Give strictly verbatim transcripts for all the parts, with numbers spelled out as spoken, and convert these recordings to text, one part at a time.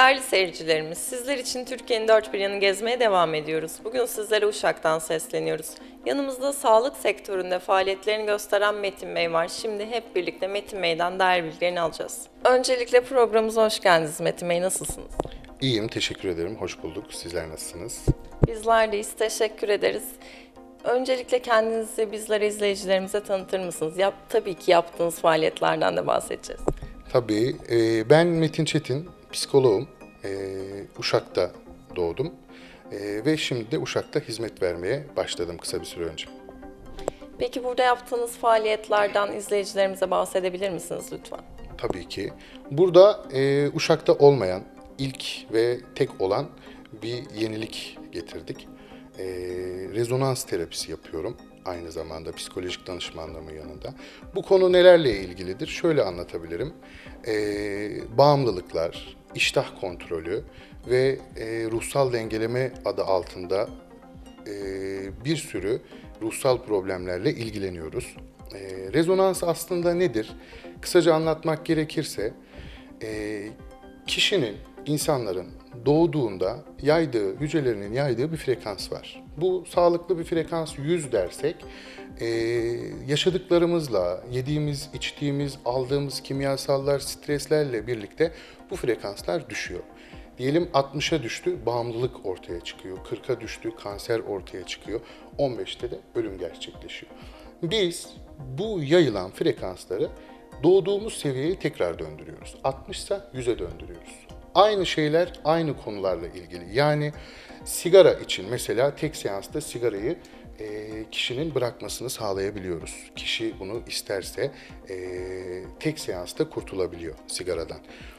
Değerli seyircilerimiz, sizler için Türkiye'nin dört bir yanını gezmeye devam ediyoruz. Bugün sizlere Uşak'tan sesleniyoruz. Yanımızda sağlık sektöründe faaliyetlerini gösteren Metin Bey var. Şimdi hep birlikte Metin Bey'den değerli bilgilerini alacağız. Öncelikle programımıza hoş geldiniz Metin Bey, nasılsınız? İyiyim, teşekkür ederim. Hoş bulduk. Sizler nasılsınız? Bizler deyiz, teşekkür ederiz. Öncelikle kendinizi bizlere, izleyicilerimize tanıtır mısınız? Yap, tabii ki yaptığınız faaliyetlerden de bahsedeceğiz. Tabii, e, ben Metin Çetin, psikoloğum. E, Uşak'ta doğdum e, ve şimdi de Uşak'ta hizmet vermeye başladım kısa bir süre önce. Peki burada yaptığınız faaliyetlerden izleyicilerimize bahsedebilir misiniz lütfen? Tabii ki. Burada e, Uşak'ta olmayan, ilk ve tek olan bir yenilik getirdik. E, rezonans terapisi yapıyorum. Aynı zamanda psikolojik danışmanlığımın yanında. Bu konu nelerle ilgilidir? Şöyle anlatabilirim. E, bağımlılıklar, iştah kontrolü ve e, ruhsal dengeleme adı altında e, bir sürü ruhsal problemlerle ilgileniyoruz. E, rezonans aslında nedir? Kısaca anlatmak gerekirse, e, kişinin, insanların doğduğunda yaydığı, hücrelerinin yaydığı bir frekans var. Bu sağlıklı bir frekans yüz dersek, e, yaşadıklarımızla, yediğimiz, içtiğimiz, aldığımız kimyasallar, streslerle birlikte bu frekanslar düşüyor. Diyelim altmışa düştü, bağımlılık ortaya çıkıyor. kırka düştü, kanser ortaya çıkıyor. on beşte de ölüm gerçekleşiyor. Biz bu yayılan frekansları doğduğumuz seviyeye tekrar döndürüyoruz. altmış ise yüze döndürüyoruz. Aynı şeyler aynı konularla ilgili. Yani sigara için mesela tek seansta sigarayı e, kişinin bırakmasını sağlayabiliyoruz. Kişi bunu isterse e, tek seansta kurtulabiliyor sigaradan.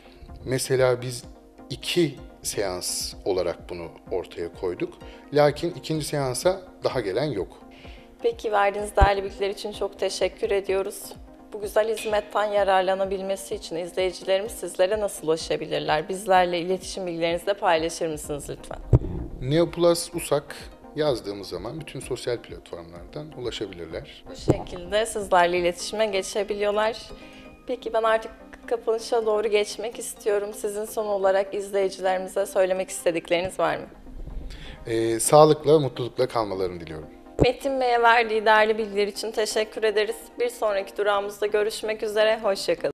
Mesela biz iki seans olarak bunu ortaya koyduk. Lakin ikinci seansa daha gelen yok. Peki verdiğiniz değerli bilgiler için çok teşekkür ediyoruz. Bu güzel hizmetten yararlanabilmesi için izleyicilerimiz sizlere nasıl ulaşabilirler? Bizlerle iletişim bilgilerinizi de paylaşır mısınız lütfen? Neoplus Usak yazdığımız zaman bütün sosyal platformlardan ulaşabilirler. Bu şekilde sizlerle iletişime geçebiliyorlar. Peki ben artık kapanışa doğru geçmek istiyorum. Sizin son olarak izleyicilerimize söylemek istedikleriniz var mı? Ee, sağlıkla, mutlulukla kalmalarını diliyorum. Metin Bey'e verdiği değerli bilgiler için teşekkür ederiz. Bir sonraki durağımızda görüşmek üzere. Hoşça kalın.